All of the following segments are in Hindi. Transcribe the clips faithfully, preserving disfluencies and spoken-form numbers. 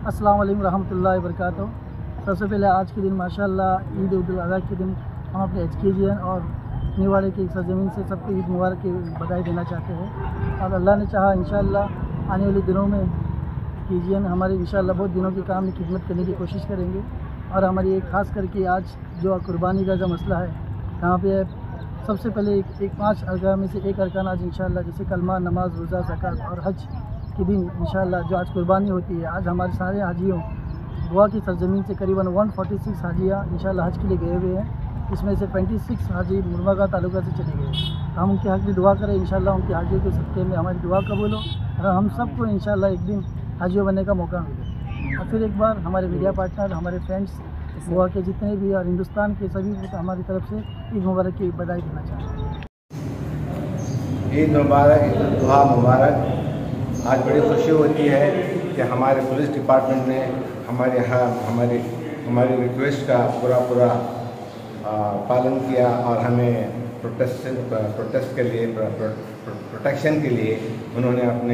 अस्सलाम वालेकुम रहमतुल्लाहि व बरकातहू। सबसे पहले आज के दिन माशाअल्लाह ईद उल अज़हा के दिन हम अपने एच के जी एन और निवाड़े की सरजमीन से सबको ईद मुबारक की बधाई देना चाहते हैं। और अल्लाह ने चाहा इंशाअल्लाह आने वाले दिनों में के जी एन हमारे इंशाअल्लाह बहुत दिनों के काम में खिदमत करने की कोशिश करेंगे। और हमारी एक ख़ास करके आज जो कुर्बानी का जो मसला है यहाँ पे सबसे पहले एक, एक पाँच अरकान में से एक अरकान आज इंशाअल्लाह जैसे कलमा, नमाज, रोज़ा, ज़कात और हज के दिन इंशाअल्लाह जो आज कुर्बानी होती है। आज हमारे सारे हाजियों गोवा की सरजमीन से करीबन एक सौ छियालीस हाजियाँ इंशाअल्लाह हज के लिए गए हुए हैं। इसमें से छब्बीस हाजी मुरमुगा तालुका से चले गए। हम उनके हक़ में दुआ करें इंशाअल्लाह उनकी हाजियों के सदक़े में हमारी दुआ कबूल हो और हम सबको इंशाअल्लाह एक दिन हाजियों बनने का मौका मिले। और फिर एक बार हमारे मीडिया पार्टनर, हमारे फ्रेंड्स गोवा के जितने भी और हिंदुस्तान के सभी को हमारी तरफ से ईद मुबारक की बधाई देना चाहते हैं। ईद मुबारक, ईद उल अज़हा मुबारक। आज बड़ी खुशी होती है कि हमारे पुलिस डिपार्टमेंट ने हमारे यहाँ हमारी हमारी रिक्वेस्ट का पूरा पूरा पालन किया और हमें प्रोटेस्ट प्रोटेस्ट के लिए प्रोटेक्शन के लिए उन्होंने अपने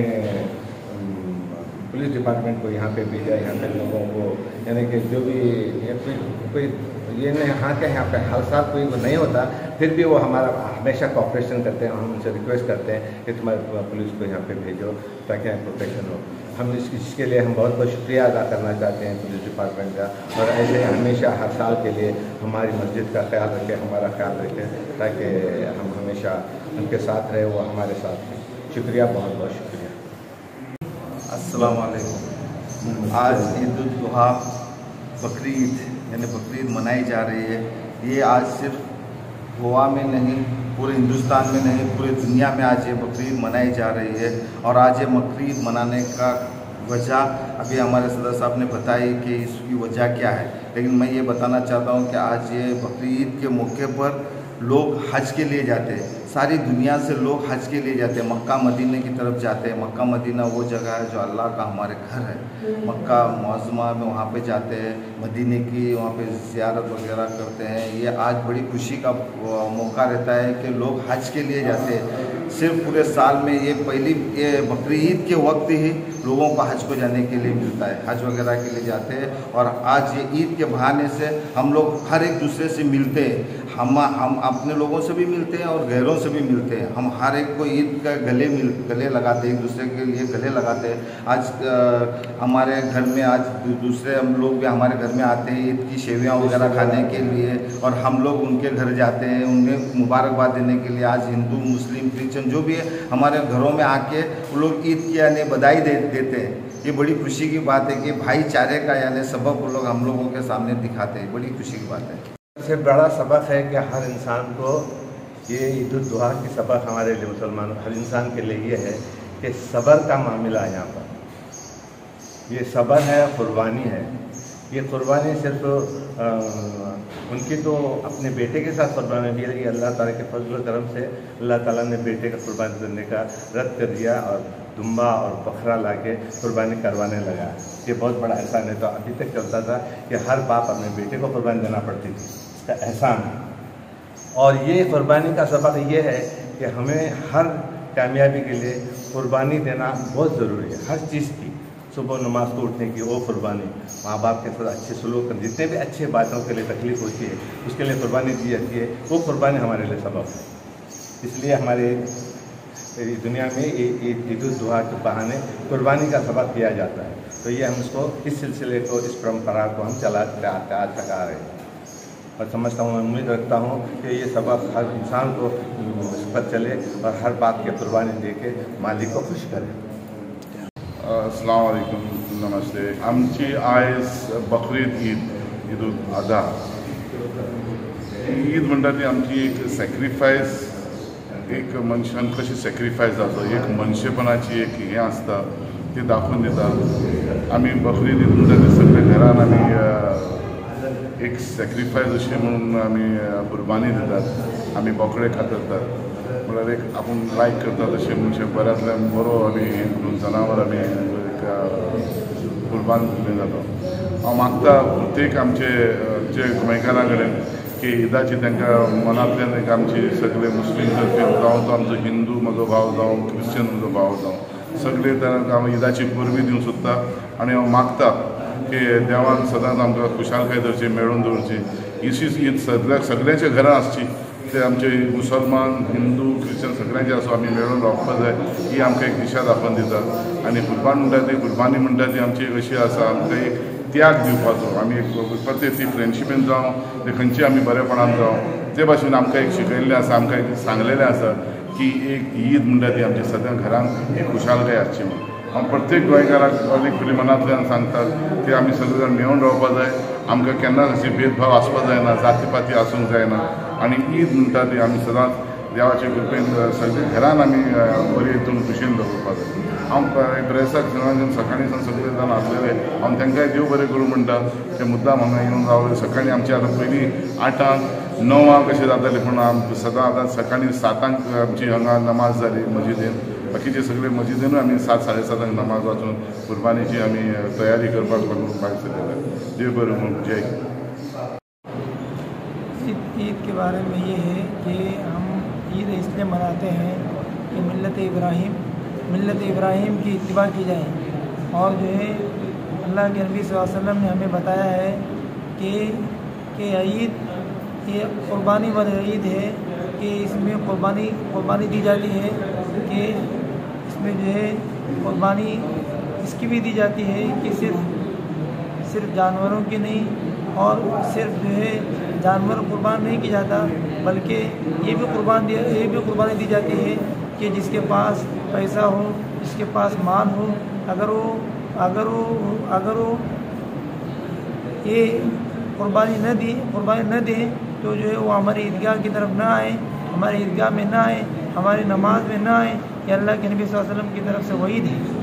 पुलिस डिपार्टमेंट को यहाँ पे भेजा। यहाँ पे लोगों को यानी कि जो भी कोई कोई ये नहीं यहाँ के यहाँ पे हर साल कोई वो नहीं होता, फिर भी वो हमारा हमेशा कॉपरेशन करते हैं। हम उनसे रिक्वेस्ट करते हैं कि तुम्हारे पुलिस को यहाँ पे भेजो ताकि यहाँ प्रोटेक्शन हो। हम इस इसके लिए हम बहुत बहुत शुक्रिया अदा करना चाहते हैं पुलिस डिपार्टमेंट का। और ऐसे हमेशा हर साल के लिए हमारी मस्जिद का ख्याल रखें, हमारा ख्याल रखें ताकि हम हमेशा उनके साथ रहे, वो हमारे साथ हैं। शुक्रिया, बहुत बहुत शुक्रिया। अस्सलाम वालेकुम। आज ईद उल अज़हा बकरीद यानी बकरीद मनाई जा रही है। ये आज सिर्फ गोवा में नहीं, पूरे हिंदुस्तान में नहीं, पूरी दुनिया में आज ये बकरीद मनाई जा रही है। और आज ये बकरीद मनाने का वजह अभी हमारे सदस्य साहब ने बताई कि इसकी वजह क्या है, लेकिन मैं ये बताना चाहता हूँ कि आज ये बकरीद के मौके पर लोग हज के लिए जाते हैं। सारी दुनिया से लोग हज के लिए जाते हैं, मक्का मदीने की तरफ जाते हैं। मक्का मदीना वो जगह है जो अल्लाह का हमारे घर है। मक्का मुअज़्ज़मा में वहाँ पे जाते हैं, मदीने की वहाँ पे ज़ियारत वगैरह करते हैं। ये आज बड़ी खुशी का मौका रहता है कि लोग हज के लिए जाते हैं। सिर्फ पूरे साल में ये पहली ये बकरी ईद के वक्त ही लोगों को हज को जाने के लिए मिलता है, हज वगैरह के लिए जाते हैं। और आज ये ईद के बहाने से हम लोग हर एक दूसरे से मिलते हैं। हम हम अपने लोगों से भी मिलते हैं और गैरों से भी मिलते हैं। हम हर एक को ईद का गले मिल गले लगाते हैं, एक दूसरे के लिए गले लगाते हैं। आज आ, हमारे घर में आज दूसरे हम लोग भी हमारे घर में आते हैं ईद की सेवियाँ वगैरह खाने के लिए, और हम लोग उनके घर जाते हैं उन्हें मुबारकबाद देने के लिए। आज हिंदू, मुस्लिम, क्रिश्चियन जो भी है हमारे घरों में आके वो लोग ईद की यानी बधाई दे देते हैं। ये बड़ी खुशी की बात है कि भाईचारे का यानी सबक वो लोग हम लोगों के सामने दिखाते हैं। बड़ी खुशी की बात है। सबसे बड़ा सबक है कि हर इंसान को ये ईद उल अज़हा की सबक हमारे लिए मुसलमानों हर इंसान के लिए ये है कि सब्र का मामला है। यहाँ पर ये सब्र है, कुर्बानी है। ये कुर्बानी सिर्फ आ, उनकी तो अपने बेटे के साथ कुर्बानी दी है, अल्लाह ताला के फजल करम से अल्लाह ताला ने बेटे का कुर्बानी करने का रद्द कर दिया और दुम्बा और बकरा ला के कुर्बानी करवाने लगा। ये बहुत बड़ा एहसान है। तो अभी तक चलता था कि हर बाप अपने बेटे को कुर्बानी देना पड़ती थी, इसका एहसान है। और ये कुर्बानी का सबक ये है कि हमें हर कामयाबी के लिए कुर्बानी देना बहुत ज़रूरी है। हर चीज़ की, सुबह नमाज को उठने की वो कुर्बानी, माँ बाप के साथ अच्छे सलूक कर, जितने भी अच्छे बातों के लिए तकलीफ़ होती है उसके लिए कुर्बानी दी जाती है। वो कुर्बानी हमारे लिए सबक है। इसलिए हमारे दुनिया में ईद उल अज़हा के बहाने कुर्बानी का सबक दिया जाता है। तो ये हम इसको इस सिलसिले को, इस परंपरा को हम चलाते आते आज तक आ रहे हैं। और समझता हूँ, मैं उम्मीद रखता हूँ कि ये सबक हर इंसान को पर चले और हर बात की कुर्बानी दे के मालिक को खुश करे। अस्सलाम वालेकुम, नमस्ते। आमची आयज बकरीद ईद, ईद उल अज़हा। ईद म्हणटा ती आमची एक सॅक्रिफायस, एक मनशान कशी सॅक्रिफायस जाता, एक मनशेपणाची एक हें आसता ती दाखोवन दिता। आमी बकरीद ईद म्हणटा ती सगळे घरान आमी एक सॅक्रिफायस अशी म्हणून आमी कुर्बानी दितात, आमी बोकडे खातात। म्हळ्यार एक आपूण लायक करता तशें म्हणजे बऱ्यांतल्यान बरो आमी म्हणून जनावर आमी कुर्बान केल्लें जाता। हांव मागता प्रत्येक आमचे जे गोंयकारां कडेन की ईदाची तांकां मनांतल्यान एक आमची सगळे मुस्लीम जावं तो आमचो हिंदू म्हजो भाव जावं क्रिश्चन म्हजो भाव जावं सगळे तांकां हांव ईदाची परबी दिवंक सोदता। आनी हांव मागता की देवान सदांच आमकां खुशालकाय दवरची मेळून दवरची इशीच ईद सगळ्या सगळ्यांच्या घरान आसची ते आमचे मुसलमान हिंदू क्रिश्चन सगळ्यांचे आसूं आमी मेळून रावपाक जाय ही आमकां एक दिशा दाखोवन दिता आनी कुर्बान म्हणटा ती कुर्बानी म्हणटा ती आमची एक अशी आसा आमकां एक त्याग दिवपाचो आमी एक प्रत्येक ती फ्रेंडशिपीन जावं ते खंयची आमी बरेपणान जावं ते भाशेन आमकां एक शिकयल्लें आसा आमकां एक सांगलेलें आसा की एक ईद म्हणटा ती आमच्या सद्या घरांत एक खुशालकाय आसची म्हणून हांव प्रत्येक गोंयकाराक अदीक खुली मनांतल्यान सांगतात की आमी सगळे जाण मेळून रावपाक जाय आमकां केन्नाच अशी भेदभाव आसपाक जायना जाती पाती आसूंक जायना आनी ईद म्हणटा ती आमी सदांच देवाचे कृपेन सगळे घरान आमी बरे हितून खुशेन दवरपाक जाय हांव प्रेसाक सगळ्यांच्यान सकाळीं सावन सगळे जाण आसलेले हांव तांकांय देव बरें करूं म्हणटा ते मुद्दाम हांगा येवन रावले सकाळीं आमची आतां पयलीं आठांक णवांक कशें जातालें पूण आम सदां आतां सकाळीं सातांक आमची हांगा नमाज जाली मस्जिदीन बाकीचे सगळे मस्जिदीनूय आमी सात साडे सातांक नमाज वाचून कुर्बानीची आमी तयारी करपाक लागून भायर सरलेले देव बरें म्हणून जय ईद ईद के बारे में ये है कि हम ईद इसलिए मनाते हैं कि मिल्लत इब्राहिम मिल्लत इब्राहिम की इत्तिबा की जाए और जो है अल्लाह के नबी सल्लल्लाहु अलैहि वसल्लम ने हमें बताया है कि कि ईद ये कुर्बानी वाली ईद है कि इसमें कुर्बानी कुर्बानी दी जाती है कि इसमें जो है कुर्बानी इसकी भी दी जाती है कि सिर्फ सिर्फ जानवरों की नहीं और सिर्फ जो है जानवर कुर्बान नहीं किया जाता बल्कि ये भी कुर्बान दिया ये भी कुर्बानी दी जाती है कि जिसके पास पैसा हो जिसके पास माल हो अगर वो अगर वो अगर वो ये कुर्बानी न दी कुर्बानी न दे तो जो है वो हमारी ईदगाह की तरफ ना आए हमारी ईदगाह में ना आए हमारी नमाज में ना आए ये अल्लाह के नबी सल्लल्लाहु अलैहि वसल्लम की तरफ से वईद है।